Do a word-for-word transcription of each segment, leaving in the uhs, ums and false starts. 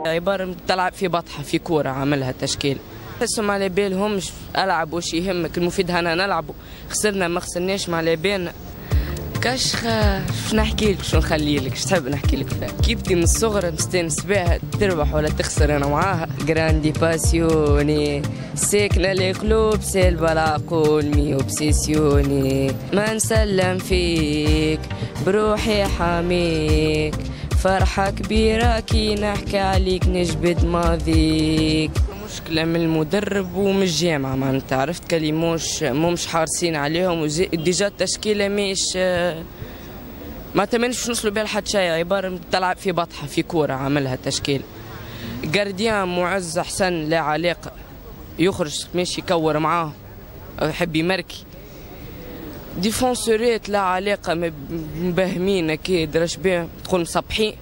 عبارة تلعب في بطحة في كورة عملها تشكيل. تحسهم على بالهمش ألعب وش يهمك، المفيد هنا نلعبوا، خسرنا ما خسرناش ما على بالنا. كشخة شو نحكي لك، شو نخلي لك، شو تحب نحكي لك فيها؟ كيبتي من الصغر نستانس بها، تربح ولا تخسر انا معاها. جراندي باسيوني ساكنة القلوب سالبة العقول مي اوبسيسيوني. ما نسلم فيك بروحي حاميك، فرحة كبيرة كي نحكي عليك نجبد ماضيك. مشكلة من المدرب ومن الجامعة، معناتها عرفت كلي موش مش حارسين عليهم، وديجا التشكيلة مش ما تمنش باش نوصلوا بها لحد شيء. عبارة تلعب في بطحة في كورة عملها تشكيل. جارديان معز حسن لا علاقة، يخرج ماشي يكور معاه يحب يمركي. ديفونسوريت لا علاقة مبهمين اكيد راش بيه تقول مصبحين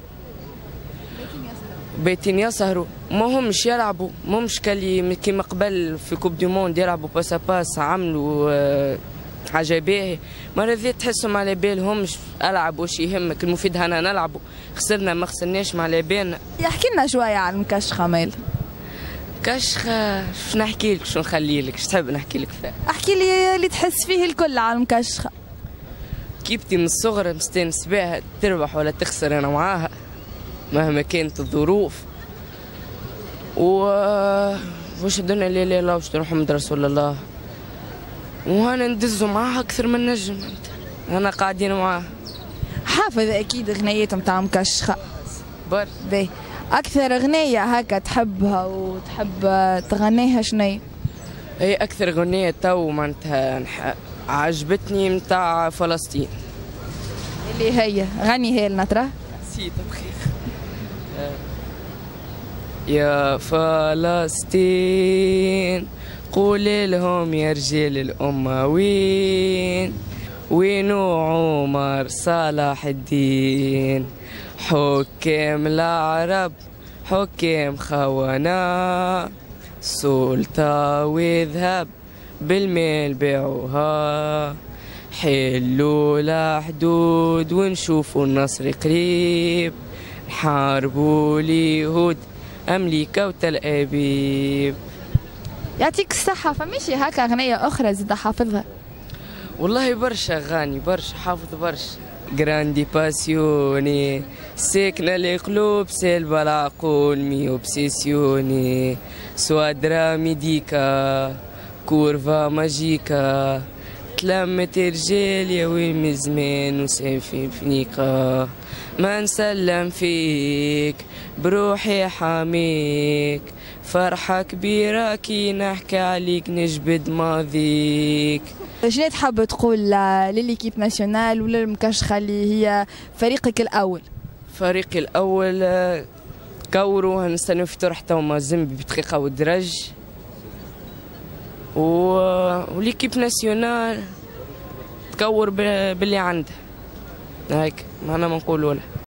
بيتين يسهروا، ما همش يلعبوا، ما همش كلي كيما قبل في كوب دي موند يلعبوا باس باس عملوا آه حاجه باهيه. مرة ذي تحسهم على بالهمش العب وش يهمك، المفيد هنا نلعبوا، خسرنا ما خسرناش ما على بالنا. يحكي لنا شويه عن مكشخه ميل. كشخه شو نحكي لك، شو نخلي لك، شو تحب نحكي لك فيها؟ احكي لي اللي تحس فيه الكل على المكشخه. كيبتي من الصغر مستانس بها، تربح ولا تخسر انا معاها مهما كانت الظروف. و واش الدنيا لا لا لا واش محمد رسول الله، وانا ندزو معاها اكثر من نجم. انا قاعدين معاها. حافظ اكيد اغنيات نتاع مكشخه برشا. باهي، اكثر اغنيه هكا تحبها وتحب تغنيها شنيا؟ هي اكثر اغنيه تو معناتها عجبتني نتاع فلسطين. اللي هي غني هي لنا ترى. نسيت بخير. يا فلسطين قول لهم يا رجال الأمة وين وينو عمر صلاح الدين، حكام العرب حكام خونة، سلطة وذهب بالمال باعوها، حلوا الحدود ونشوفوا النصر قريب، حاربوا اليهود أمريكا وتل أبيب. يعطيك الصحة. فماشي هكا أغنية أخرى زيد حافظها؟ والله برشا أغاني، برشا حافظ برشا. جراندي باسيوني ساكنة القلوب سالبة العقول مي اوبسيسيوني، سوادرا ميديكا كورفا ماجيكا، تلمت رجال يا وين من زمان وسافين فنيقة. ما نسلم فيك بروحي حاميك، فرحة كبيرة كي نحكي عليك نجبد ماضيك. شنو تحب تقول لليكيب ناسيونال ولا المكشخة اللي هي فريقك الأول؟ فريقي الأول كوروا هنستناو في طرح تو مازيمبي بدقيقة والدرج، و... وليكيب ناسيونال تكور باللي عندها هيك، ما أنا ما نقولوا له.